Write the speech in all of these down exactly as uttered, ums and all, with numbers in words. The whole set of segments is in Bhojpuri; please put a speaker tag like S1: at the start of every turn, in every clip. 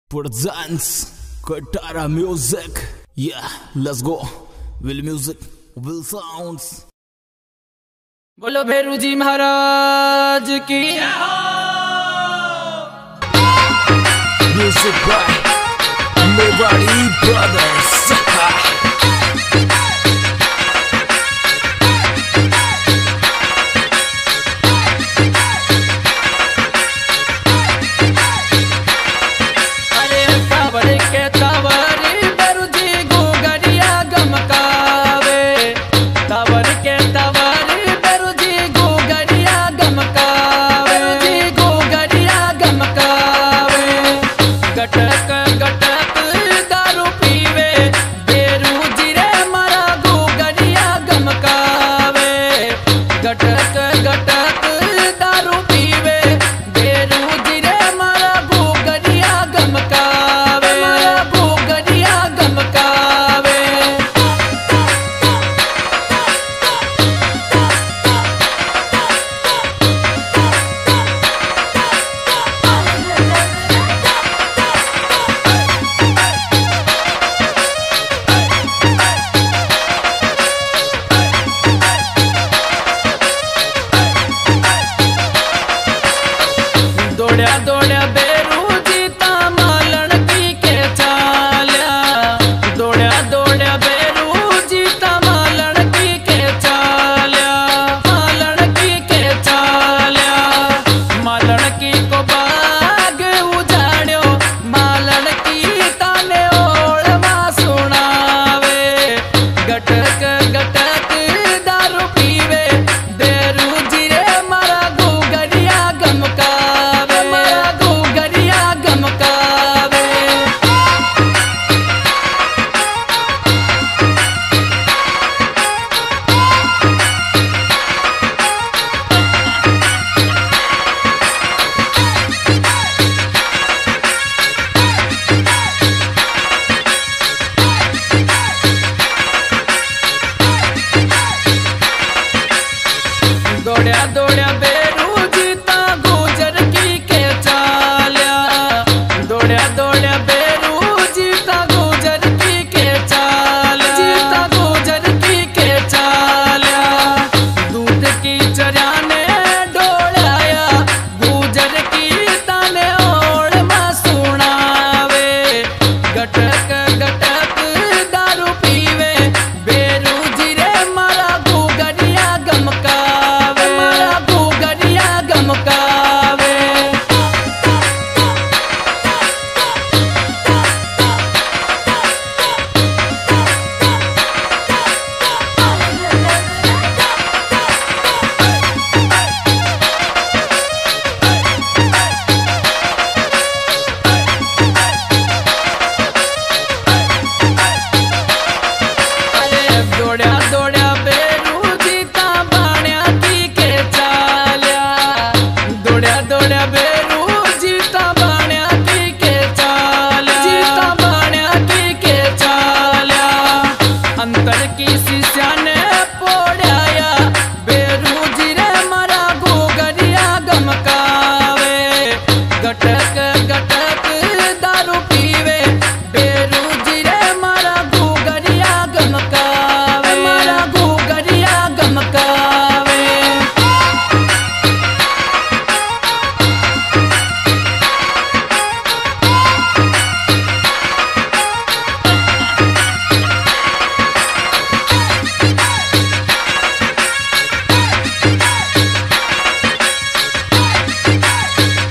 S1: presents Katara music. Yeah, let's go. Will music, will sounds.
S2: बोलो bheruji महाराज की
S1: Music by Nobody Brothers.
S2: अरे तावर के तावर bheruji ghugariya गमकावे तावर के तावर bheruji ghugariya गमकावे bheruji ghugariया गमकावे गटक गटक दारू पीवे bheruji रे मरा ghugariya गमकावे गटक गटक दारू पीवे bheruji रे मरा ghugariya गमकावे मरा ghugariya गमकावे दौड़या दौड़या bheruji ता मालन की के चाल्या दौड़या दौड़या bheruji ता मालन की के चाल्या मालन की के चाल्या मालन की को बाग उजाड़्यो मालन की ताने ओळवा सुनावे गटक गटक दारू पीवे bheruji रे मरा ghugariya गमकावे मरा ghugariya गमकावे दौड़या दौड़या bheruji ता गुजर की के चाल्या दौड़या दौड़या bheruji ता गुजर की के चाल्या ता गुजर की के चाल्या दूध की चर्या ने डोलाया गुजर की ताने ओढ़ मा सुनावे गटक गटक दारू पीवे bheruji रे मरा ghugariya गमकावे मरा ghugariya गमकावे अरे दौड़या दौड़या bheruji ता बाण्या की के चाल्या दौड़या दौड़या bheruji ता बाण्या की के चाल्या ता बाण्या की के चाल्या अंतर की शिष्या ने पोड़ाया bheruji रे मरा ghugariya गमकावे गटक गटक दारू पीवे bheruji रे मरा ghugariya गमकावे मरा ghugariya गमकावे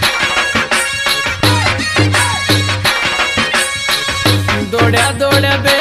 S2: दौड़या दौड़या